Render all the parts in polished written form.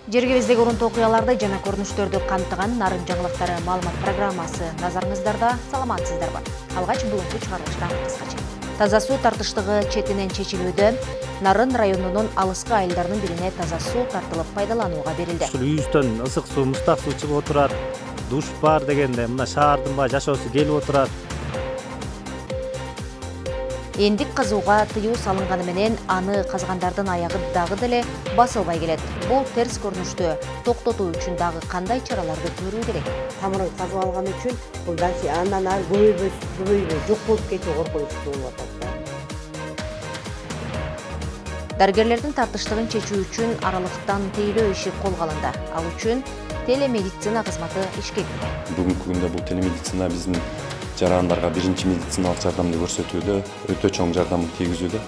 Жергибиздеги урунтуу окуяларды жана көрүнүштөрдү камтыган Нарын жаңылыктары маалымат программасы назарыңыздарда. Саламатсыздарбы? Алгач бүгүнкү чыгарылыштан кыскача. Таза суу тартыштыгы четинен чечилүүдө. Нарын районунун алыскы айылдарынын бирине таза суу тартылып пайдаланууга берилди. Ушул үйүздөн ысык суу, муздак суу чыгып отурат. Душ бар дегенде мына шаардын баа жашоосу келип отурат. Эндик казууга тыюу салынганы менен аны казгандардын аягы дагы деле басылбай келет. Бул терс көрүнүштү токтотуу үчүн дагы кандай чараларды көрүү керек? Тамырын казып алган үчүн бул дальше андан ары көбөйбөй жок болуп кетүү коркунучу болуп атат. Дарыгерлердин тартыштыгын чечүү үчүн аралыктан тейлөө иши колго алынды. Ал үчүн телемедицина кызматы ишке кирди. Бүгүнкү күндө бул телемедицина биздин жарандарга биринчи медициналык жардамды көрсөтүүдө өтө чоң жардам тийгизүүдө.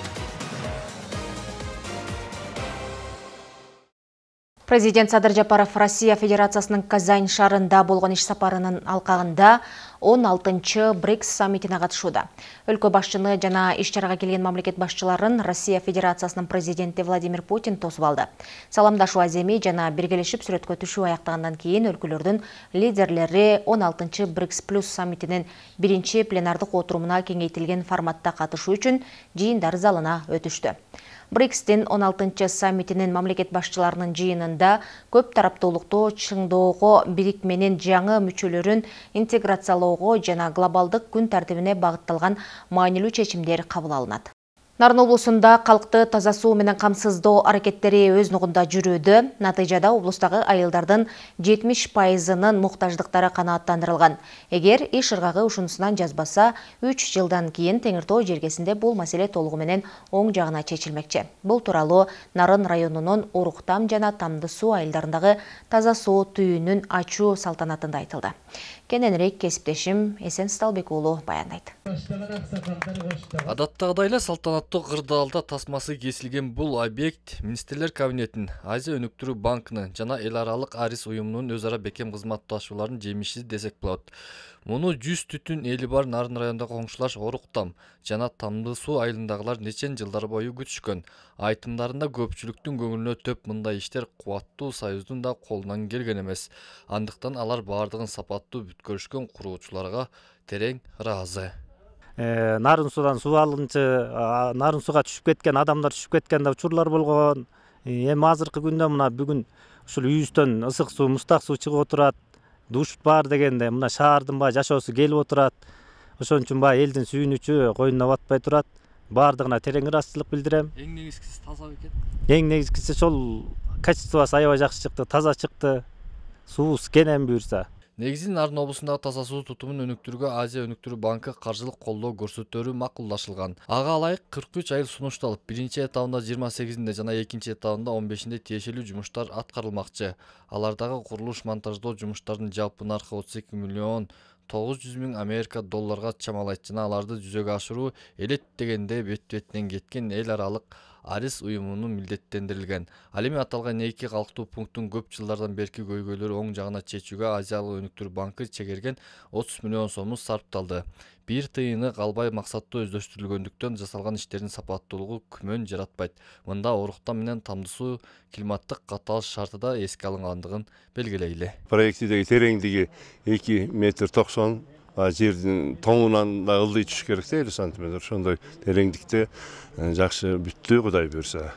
Президент Садыр Жапаров Россия Федерациясынын Казань шаарында болгон иш сапарынын алкагында 16-чы БРИКС саммитине катышууда. Өлкө башчыны жана иш чарага келген мамлекет башчыларын Россия Федерациясынын президенти Владимир Путин тосуп алды. Саламдашуу аземи жана биргелешип сүрөткө түшүү аяктагандан кийин өлкөлөрдүн лидерлери 16-чы БРИКС плюс саммитинин биринчи пленардык отурумуна кеңейтилген форматта катышуу үчүн жыйындар залына өтүштү. БРИКСтин 16-чы саммитинин мамлекет башчыларынын жыйынында көп тараптуулукту чыңдоого, бирикменин жаңы мүчөлөрүн интеграциялоого жана глобалдык күн тартибине багытталган маанилүү чечимдер кабыл алынат. Нарын облусунда калкты таза суу менен камсыздоо аракеттери өз нугунда жүрүүдө. Натыйжада облустагы айылдардын 70%-нын муктаждыктары канааттандырылган. Эгер иш ыргагы ушунусунан жазбаса, 3 жылдан кийин Теңир Тоо жергесинде бул маселе толугу менен оң жагына чечилмекчи. Бул тууралуу Нарын районунун Уруктам жана Тамды суу айылдарындагы таза суу түйүнүн ачуу салтанатында айтылды. Кененирээк кесиптешим Эсен Сталбек уулу баяндайт. Адаттагыдай эле салтанаттуу кырдаалда тасмасы кесилген бул объект Министрлер кабинетинин, Азия өнүктүрүү банкынын жана эл аралык арис уюмунун өз ара бекем кызматташууларынын жемиши десек болот. Муну 100 түтүн эли бар Нарын районундагы коңшулаш Оруктам жана Тамды суу айылындагылар нечен жылдар бою күтүшкөн. Айтымдарында көпчүлүктүн көңүлүнө төп мындай иштер кубаттуу союздун да колунан келген эмес. Андыктан алар баардыгын сапаттуу бүткөрүшкөн куруучуларга терең ыраазы. Нарын суудан суу алынчы, нарын сууга түшүп кеткен адамдар түшүп кеткен да учурлар болгон. Эми азыркы күндө мына бүгүн ушул үйүздөн ысык суу, муздак суу чыгып отурат. Душ бар дегенде мына шаардын баа жашоосу келип отурат. Ошон үчүн баа элдин сүйүнүчү койнуна батпай турат. Баардыгына терең ыраазычылык билдирем. Эң негизгиси таза бекен. Эң негизгиси ошол качествосу аябай жакшы чыкты, таза чыкты. Суубуз кенен буюрса. Негизи Нарын облусундагы таза суу тутумун өнүктүрүүгө Азия өнүктүрүү банкы каржылык колдоо көрсөтөөрү макулдашылган. Ага ылайык 43 айыл сунушталып, биринчи этабында 28-inde жана экинчи этабында 15-inde тиешелүү жумуштар аткарылмакчы. Алардагы курулуш монтаждоо жумуштарынын жалпы наркы 32 миллион 900 миң Америка долларга чамалайт жана аларды жүзөгө ашыруу элет дегенде бет-бетинен кеткен эл аралык арис уюмунун милдеттендирилген. Ал эми аталган эки калктуу пункттун көп жылдардан берки көйгөйлөрү оң жагына чечүүгө Азиялык өнүктүрүү банкы чегерген 30 миллион сому сарпталды. Бир тыйыны калбай максаттуу өздөштүрүлгөндүктөн жасалган иштердин сапаттуулугу күмөн жаратпайт. Мында Оруктам менен Тамды суу климаттык катталыш шарты да эске алынгандыгын белгилейли. Проектидеги тереңдиги 2 метр 90, жердин тоңунан да ылдый түшүш керек 50 сантиметр. Ошондой тереңдикте жакшы бүттү, Кудай буйрса.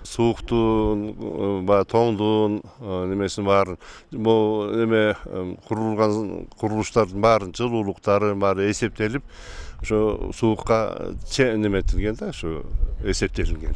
Сууктун, тоңдун немесин баарын, бул эме курулган курулуштардын баарын жылуулуктарын баары эсептелип, ошо суукка неметилген да, ошо эсептелинген.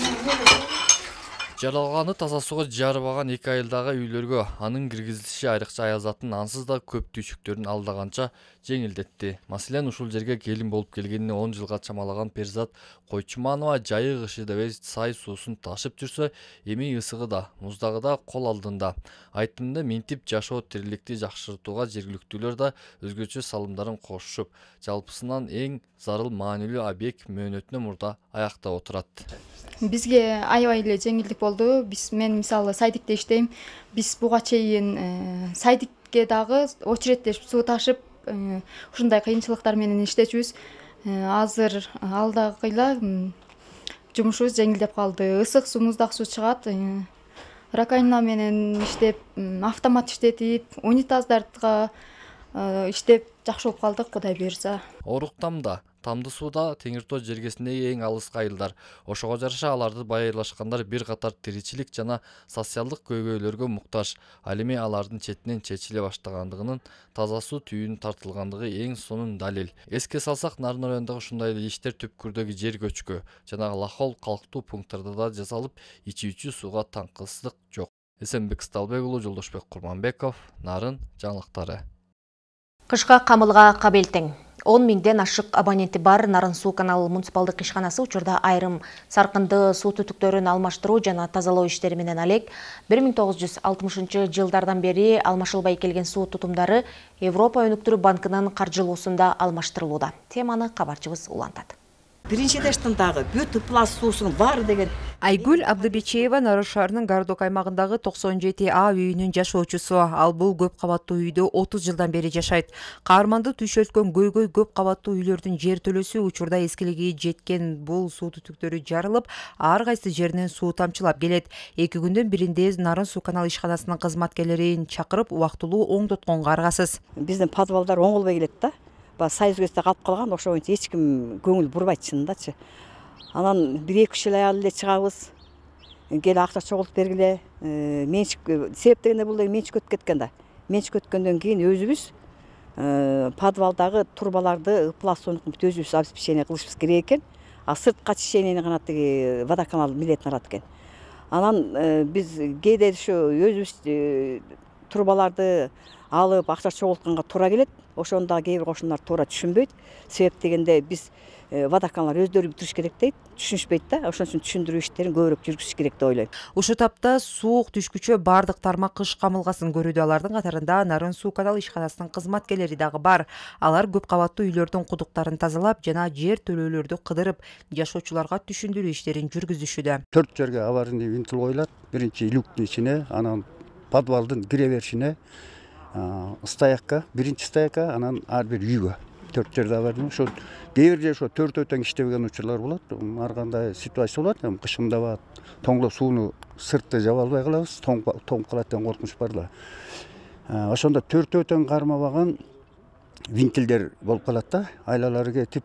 Жаралганы таза сууга жарыбаган эки айылдагы үйлөргө анын киргизилиши айрыкча аязаттын ансыз да көп түйшүктөрүн алдаганча жеңилдетти. Маселен, ушул жерге келин болуп келгенине 10 жылга чамалаган Перзат Койчуманова жайык ышы деп сай суусун ташып жүрсө, эми ысыгы да, муздагы да кол алдында. Айтымында минтип жашоо тириликти жакшыртууга жергиликтүүлөр да өзгөчө салымдарын кошушуп, жалпысынан эң зарыл маанилүү объект мөөнөтүнө мурда аякта отурат. Бизге аябай эле жеңилдик болду. Мен мисалы сайдикте иштейм. Биз буга чейин сайдикке дагы очередтешип суу ташып, ушундай кыйынчылыктар менен иштечүбүз. Азыр алдагыйла жумушубуз жеңилдеп калды. Ысык суу, муздак суу чыгат. раковина менен иштеп, автомат иштетип, унитаздарга иштеп жакшы болуп калдык, Кудай буйрса. Орук тамда, тамды сууда Теңир Тоо жергесиндеги эң алыскы айылдар. Ошого жараша аларды байырлашкандар бир катар тиричилик жана социалдык көйгөйлөргө муктаж. Ал эми алардын четинен чечиле баштагандыгынын, таза суу түйүнүн тартылгандыгы эң сонун далил. Эске салсак, Нарын районундагы ушундай эле иштер түпкүрдөгү жер көчкү жана лахол калктуу пункттарда да жасалып, ичүүчү сууга таңкысыздык жок. Эсенбек Сталбек уулу, Жолдошбек Курманбеков, Нарын жаңылыктары. Кышка камылга кабелтең. 10 миңден ашык абоненти бар Нарын суу каналы муниципалдык ишканасы учурда айрым саркынды суу түтүктөрүн алмаштыруу жана тазалоо иштери менен алек 1960 жылдардан бери алмашылбай келген суу тутумдары Европа өнүктүрүү банкынын каржылоосунда алмаштырылууда. Теманы кабарчыбыз улантат. Биринчи эштен дагы бүт пласт суусун бар деген. Айгүл Абдыбечеева Нарын шаарынын Гардок аймагындагы 97А үйүнүн жашоочусу. Ал бул көп кабаттуу үйдө 30 жылдан бери жашайт. Каарманды түшөлткөн көйгөй көп кабаттуу үйлөрдүн жер төлөсү учурда эскилиги жеткен бул суу түтүктөрү жарылып, ар кайсы жеринен суу тамчылап келет. 2 күндөн биринде Нарын суу канал ишканасынын кызматкерлерин чакырып, убактылуу оңдотконго аргасыз. Биздин подвалдар оңолбой келет да. Сайыз көзді қалып қалған, ошо боюнча ешкім көңіл бурбайт чынындачы. Анан 1-2 жыл аялы эле чыгабыз. Кел акча чогултуп бергиле. Менчик себеп дегенде бул менчик өтүп кеткен да. Менчик өткөндөн кийин өзүбүз подвалдагы турбаларды пластонук өзүбүз обеспечение кылышыбыз керек экен. А сыртка чеченени гана тиги водоканал билетін алат экен. Анан биз кээде ошо өзүбүз турбаларды алып акча чогултканга туура келет. Ошондо кээ бир кошуналар туура түшүнбөйт. Себеп дегенде биз водоканалар өздөрү бүтүрүш керек дейт, түшүнүшпөйт да. Ошон үчүн түшүндүрүү иштерин көбүрөөк жүргүзүш керек деп ойлойм. Ушул тапта суук түшкүчө бардык тармак кыш камылгасын көрүүдө. Алардын катарында Нарын суу канал ишканасынын кызматкерлери дагы бар. Алар көп кабаттуу үйлөрдүн кудуктарын тазалап жана жер төлөөлөрдү кыдырып, жашоочуларга түшүндүрүү иштерин жүргүзүшүдө. 4 жерге аварийный винтил коюлат. Биринчи люктун ичине, анан подвалдын кире беришине, стоякка, биринчи стоякка, анан ар бир үйгө 4 жерде аварийный. Ошо кээ бир же ошо төртөтөн иштебеген учурлар болот. Ар кандай ситуация болот. Кышында тоңдоп сууну сыртты жаба албай калабыз. Тоңуп калат деген коркунуч бар да. Ошондо төртөтөн кармабаган винтилдер болуп калат да. Айлалары кетип,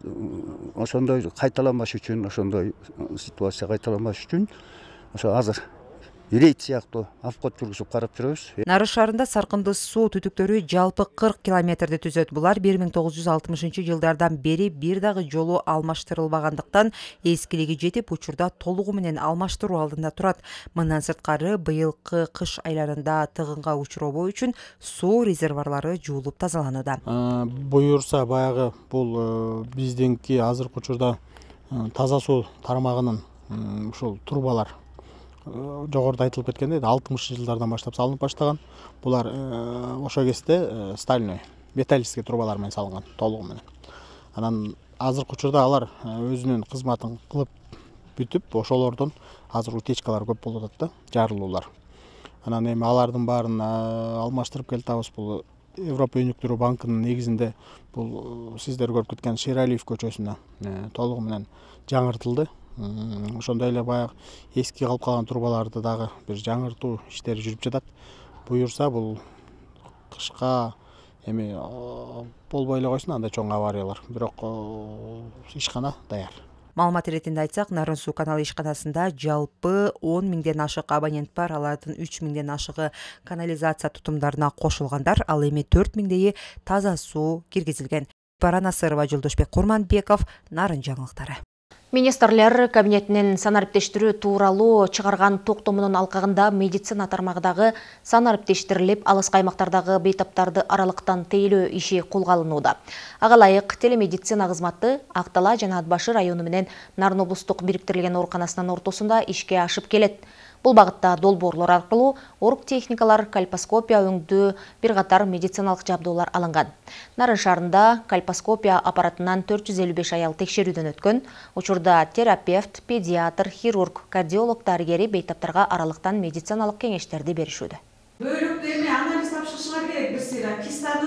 ошондой кайталанбаш үчүн, ошондой ситуация кайталанбаш үчүн ошо азыр рейд сыяктуу обход жүргүзүп карап жүрөбүз. Нарын шаарында саркынды суу түтүктөрү жалпы 40 километрди түзөт. Булар 1960 жылдардан бери бир дагы жолу алмаштырылбагандыктан эскилиги жетип, учурда толугу менен алмаштыруу алдында турат. Мындан сырткары быйылкы кыш айларында тыгынга учуробоо үчүн суу резервуарлары жуулуп тазаланууда. Буюрса баягы бул биздинки азыркы учурда таза суу тармагынын ушул турбалар жогоруда айтылып кеткендей 60 жылдардан баштап салынып баштаган. Булар ошо кезде стальной, металлический трубалар менен салынган толугу менен. Анан азыркы учурда алар өзүнүн кызматын кылып бүтүп, ошолордон азыр утечкалар көп болуп атат да, жарылуулар. Анан эми алардын баарын алмаштырып келатабыз. Бул Европа өнүктүрүү банкынын негизинде бул сиздер көрүп кеткен Шералиев көчөсүнө толугу менен жаңыртылды. Ошондой эле баягы эски калып калган турбаларды дагы бир жаңыртуу иштери жүрүп жатат. Буюрса бул кышка эми болбой эле койсун андай чоң авариялар. Бирок ишкана даяр. Маалымат иретинде айтсак, Нарын суу каналы ишканасында жалпы 10 миңден ашык абонент бар. Алардын 3 миңден ашыгы канализация тутумдарына кошулгандар, ал эми 4 миңдеги таза суу киргизилген. Барана Сырова, Жолдошбек Курманбеков, Нарын жаңылыктары. Министрлер кабинетинин санариптештирүү тууралуу чыгарган токтомунун алкагында медицина тармагындагы санариптештирилип, алыскы аймактардагы бейтаптарды аралыктан тейлөө иши колго алынууда. Ага ылайык телемедицина кызматы Актала жана Ат Башы району менен Нарын облустук бириктирилген ооруканасынын ортосунда ишке ашып келет. Бул багытта долбоорлор аркылуу орук техникалар, кальпоскопия өңдүү бир катар медициналык жабдуулар алынган. Нарын шаарында кальпоскопия аппаратынан 455 аял текшерүүдөн өткөн. Учурда терапевт, педиатр, хирург, кардиолог дарыгери бейтаптарга аралыктан медициналык кеңештерди беришүүдө. Бөлүктө эми анализ тапшырышыңар керек, бир сыйра кистанын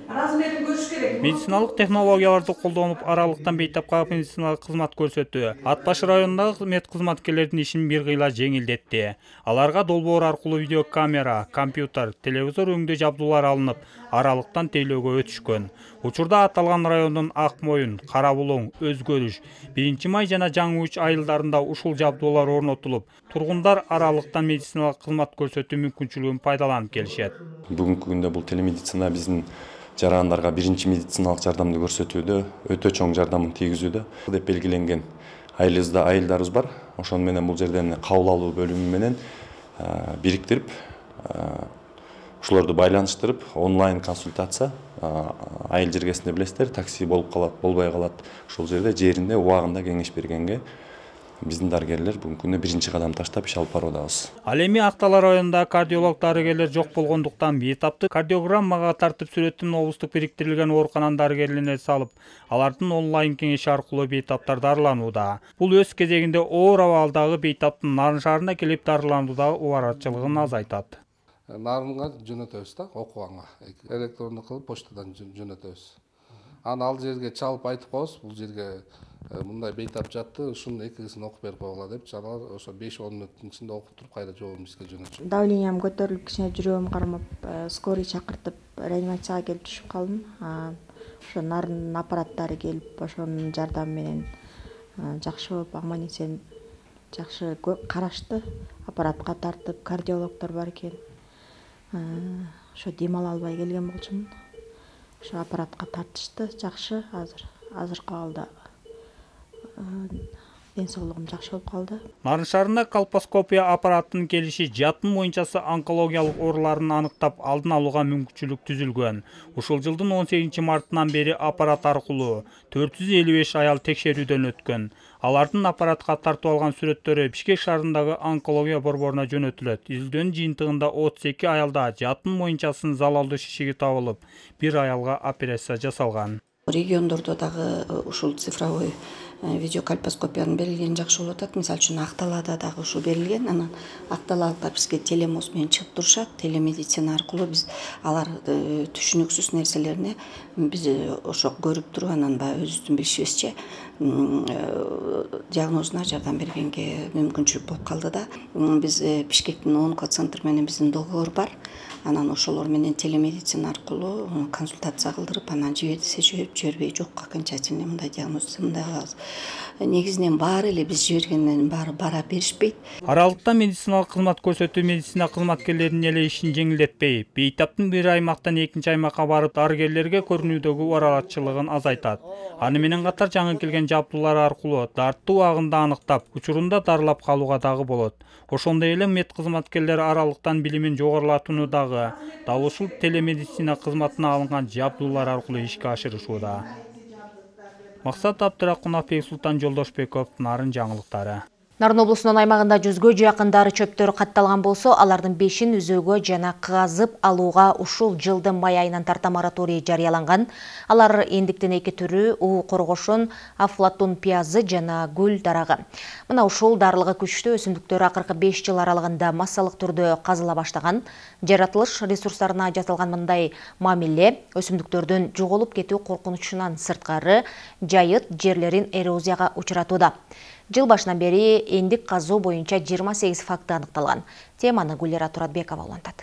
Медициналык технологияларды колдонуп аралыктан бейтапка медициналык кызмат көрсөтүү Ат баш районундагы мед кызматкерлердин ишин бир кыйла жеңилдетти. Аларга долбоор аркылуу видеокамера, компьютер, телевизор өңдөө жабдуулар алынып, аралыктан тейлөөгө өтүшкөн. Учурда аталган райондун Ак Моюн, Кара Булуң, Өзгөрүш, 1 май жана Жаңы Уч айылдарында ушул жабдуулар орнотулуп, тургундар аралыктан медициналык кызмат көрсөтүү мүмкүнчүлүгүн пайдаланып келишет. Бүгүнкү күндө бул телемедицина биздин жарандарга биринчи медициналык жардамды көрсөтүүдө өтө чоң жардамын тийгизүүдө деп белгиленген айылдарыбыз бар. Ошону менен бул жерден кабыл алуу бөлүмү менен бириктирип, ушуларды байланыштырып, онлайн консультация айыл жергесинде билесиздер, такси болуп калат, болбой калат. Ушул жерде жеринде убагында кеңеш бергенге биздин дарыгерлер бүгүнкү күндө биринчи кадам таштап иш алып баруудабыз. Ал эми Актала районунда кардиолог дарыгерлер жок болгондуктан бейтапты кардиограммага тартып сүрөтүн облустук бириктирилген оорукананын дарыгерлерине салып, алардын онлайн кеңеши аркылуу бейтаптар дарыланууда. Бул өз кезегинде оор абалдагы бейтаптын Нарын шаарына келип дарылануудагы убарачылыгын азайтат. Нарынга жөнөтөбүз да, окуганга. Электрондук кылып почтадан жөнөтөбүз. Аны ал жерге чалып айтып коебуз, бул жерге мындай бейтап жатты, ушунун экисин окуп берип койгула деп, жалал ошо 5-10 мүнөттүн ичинде окуп туруп кайра жообун бизге жөнөтүшөт. Давлениям көтөрүлүп, кичине жүрөгүм кармап, скорый чакыртып, реанимацияга келип түшүп калдым. Ошо Нарын аппараттары келип, ошонун жардамы менен жакшы болуп, аман эсен жакшы карашты. Аппаратка тартып, кардиологдор бар экен. Ошо дем ала албай келген болчумун. Ошо аппаратка тартышты, жакшы азыркы абалда ден соолугум жакшы болуп калды. Нарын шаарында колпоскопия аппараттын келиши жатын моюнчасы онкологиялык ооруларын аныктап алдын алууга мүмкүнчүлүк түзүлгөн. Ушул жылдын 18 мартынан бери аппарат аркылуу 455 аял текшерүүдөн өткөн. Алардын аппаратка тартып алган сүрөттөрү Бишкек шаарындагы онкология борборуна жөнөтүлөт. Изилдөөнүн жыйынтыгында 32 аялда жатын моюнчасынын залалдуу шишиги табылып, бир аялга операция жасалган. Региондордо дагы ушул цифровой видеоколпоскопиянын берилгени жакшы болуп атат. Мисалы үчүн Акталада дагы ушул берилген. Анан Акталалыктар бизге телемоз менен чыгып турушат. Телемедицина аркылуу биз алар түшүнүксүз нерселерини биз ошо көрүп туруп, анан баягы өзүбүздүн билишибизче диагнозуна жардам бергенге мүмкүнчүлүк болуп калды да. Биз Бишкектин онкоцентр менен биздин договор бар. Анан ошолор менен телемедицина аркылуу консультация кылдырып, анан жиберсе жиберип, жибербей жок окончательный мындай диагноз мындай кылабыз. Негизинен баары эле биз жибергенден баары бара беришпейт. Аралыкта медициналык кызмат көрсөтүү медицина кызматкерлеринин эле ишин жеңилдетпей, бейтаптын бир аймактан экинчи аймакка барып дарыгерлерге көрүнүүдөгү убарачылыгын азайтат. Аны менен катар жаңы келген жабдуулар аркылуу дартты убагында аныктап, учурунда дарылап калууга дагы болот. Ошондой эле мед кызматкерлери аралыктан билимин жогорулатууну дагы дал ушул телемедицина кызматына алынган жабдуулар аркылуу ишке ашырышууда. Максат Абдыракунов, Султан Жолдошбеков, Нарын жаңылыктары. Нарын облусунун аймагында 100гө жакын дары чөптөрү катталган болсо, алардын 5-ин үзөөгө жана казып алууга ушул жылдын май айынан тарта мораторий жарыяланган. Алар эндиктин 2 түрү уу коргошун, афлатон пиязы жана гүл дарагы. Мына ушул дарылыгы күчтүү өсүмдүктөр акыркы 5 жыл аралыгында массалык түрдө казыла баштаган. Жаратылыш ресурстарына жасалган мындай мамиле өсүмдүктөрдүн жоголуп кетүү коркунучунан сырткары жайыт жерлерин эрозияга учуратууда. Жыл башынан бери эндик казуу боюнча 28 факты аныкталган. Теманы Гүлера Туратбекова улантат.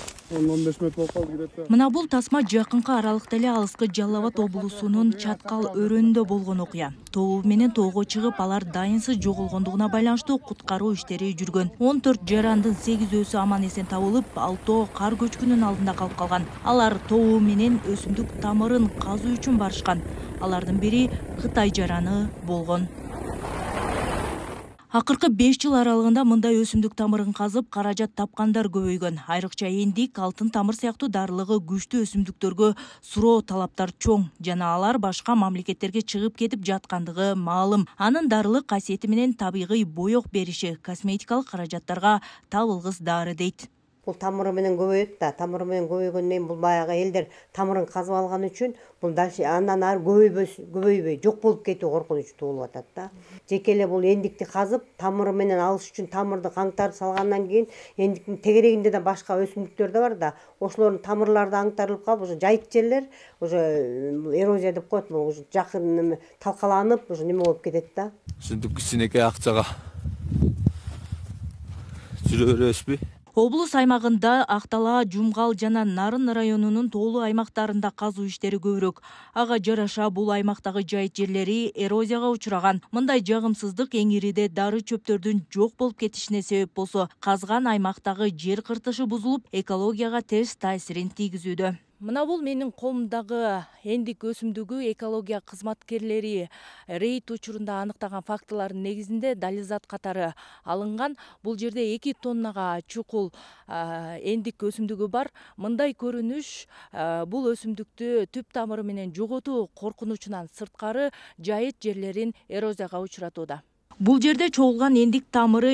Мына бул тасма жакынкы аралыкта эле алыскы Жалал Абад облусунун Чаткал өрөөнүндө болгон окуя. Тобу менен тоого чыгып, алар дайынсыз жоголгондугуна байланыштуу куткаруу иштери жүргөн. 14 жарандын 8-өсү аман эсен табылып, 6 кар көчкүнүн алдында калып калган. Алар тобу менен өсүмдүк тамырын казуу үчүн барышкан. Алардын бири Кытай жараны болгон. Акыркы 5 жыл аралыгында мындай өсүмдүк тамырын казып, каражат тапкандар көбөйгөн. Айрыкча эндик, алтын тамыр сыяктуу дарылыгы күчтүү өсүмдүктөргө суроо талаптар чоң жана алар башка мамлекеттерге чыгып кетип жаткандыгы маалым. Анын дарылык касиети менен табигый боек бериши косметикалык каражаттарга табылгыс дары дейт. бул тамыры менен көбөйөт да. Тамыры менен көбөйгөндөн кийин бул баягы элдер тамырын казып алган үчүн бул дальше андан ары көбөйбөй жок болуп кетүү коркунучу туулуп атат да. Жеке эле бул эндикти казып тамыры менен алыш үчүн тамырды каңтарып салгандан кийин эндиктин тегерегинде да башка өсүмдүктөр да бар да. Ошолордун тамырлары да аңтарылып калып, уже жайыт жерлер уже эрозия деп коет, бул уже жакын талкаланып, уже неме болуп кетет да. Ушинтип кичинекей акчага жүрө беребизби? Облус аймагында Актала, Жумгал жана Нарын районунун тоолуу аймактарында казуу иштери көбүрөөк. Ага жараша бул аймактагы жайыт жерлери эрозияга учураган. Мындай жагымсыздык эңириде дары чөптөрдүн жок болуп кетишине себеп болсо, казган аймактагы жер кыртышы бузулуп, экологияга терс таасирин тийгизүүдө. Мына бул менин колумдагы эндик өсүмдүгү экология кызматкерлери рейд учурунда аныктаган фактылардын негизинде дализат катары алынган. Бул жерде 2 тоннага чукул эндик өсүмдүгү бар. Мындай көрүнүш бул өсүмдүктү түп тамыры менен жоготуу коркунучунан сырткары жайыт жерлерин эрозияга учуратууда. Бул жерде чогулган эндик тамыры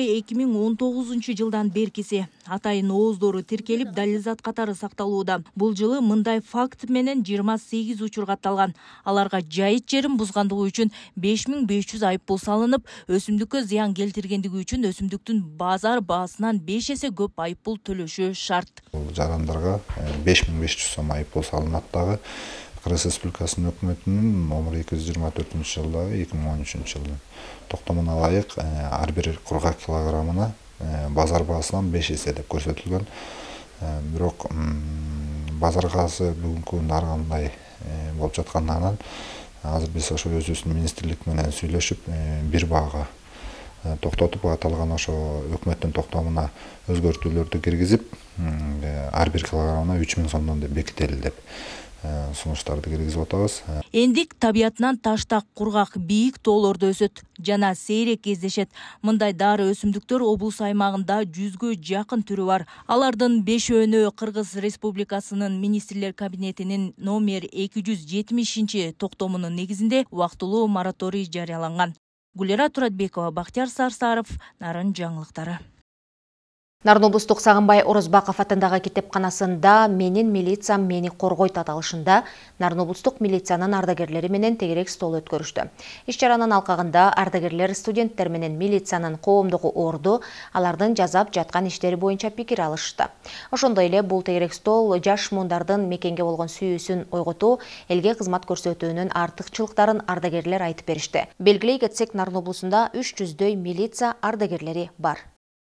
2019 жылдан беркиси. Атайын ооздору тиркелип, дализат катары сакталууда. Бул жылы мындай факт менен 28 учур катталган. Аларга жайыт жерин бузгандыгы үчүн 5500 айыппул салынып, өсүмдүккө зыян келтиргендиги үчүн өсүмдүктүн базар баасынан 5 эсе көп айыппул төлөшү шарт. Жарандарга 5500 сом айыппул салынат дагы. Кыргыз Республикасынын өкмөтүнүн номер 224-жылдагы 2013 жылдын токтомуна ылайык ар бир кургак килограммына базар баасынан 5 эсе деп көрсөтүлгөн. Бирок базар баасы бүгүнкү күндө ар кандай болуп жаткандан азыр биз ошо өзүбүздүн министрлик менен сүйлөшүп бир баага токтотуп аталган ошо өкмөттүн токтомуна өзгөртүүлөрдү киргизип ар бир килограммына 3000 сомдон деп бекители деп сунуштарды киргизип атабыз. Эндик табиятынан таштак, кургак, бийик тоолордо өсөт жана сейрек кездешет. Мындай дары өсүмдүктөр облус аймагында 100гө жакын түрү бар. Алардын 5-өөнү Кыргыз Республикасынын министрлер кабинетинин номер 270 токтомунун негизинде убактылуу мораторий жарыяланган. Гулера Туратбекова, Бактияр Сарсаров, Нарын жаңылыктары. Нарын облустук Сагынбай Орозбаков атындагы китепканасында «Менин милициям мени коргойт» аталышында Нарын облустук милициянын ардагерлери менен тегерек стол өткөрүштү. Иш-чаранын алкагында ардагерлер студенттер менен милициянын коомдогу орду, алардын жазап жаткан иштери боюнча пикир алышты. Ошондой эле бул тегерек стол жаш мундардын мекенге болгон сүйүүсүн ойготуу, элге кызмат көрсөтүүнүн артыкчылыктарын ардагерлер айтып беришти. Белгилей кетсек, Нарын облусунда 300дөй милиция ардагерлери бар.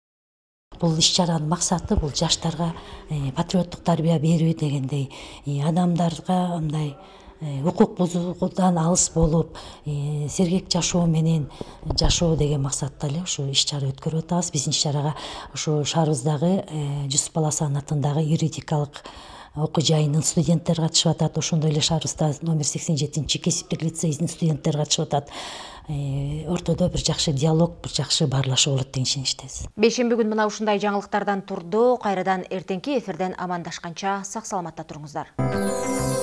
Бул иш-чаранын максаты бул жаштарга патриоттук тарбия берүү дегендей, адамдарга мындай укук бузуудан алыс болуп, сергек жашоо менен жашоо деген максатта эле ушу иш-чара өткөрүп атабыз. Биздин иш-чарага ушу шаарыбыздагы Жусуп Баласан атындагы юридикалык окуу жайынын студенттери катышып атат. Ошондой эле шаарыбызда номер 87 кесиптик лицейдин студенттери катышып атат. Ортодо бир жакшы диалог, бир жакшы баарлашуу болот деген ишеничтебиз. Бейшемби күн мына ушундай жаңылыктардан турду. Кайрадан эртеңки эфирден амандашканча сак саламатта туруңуздар.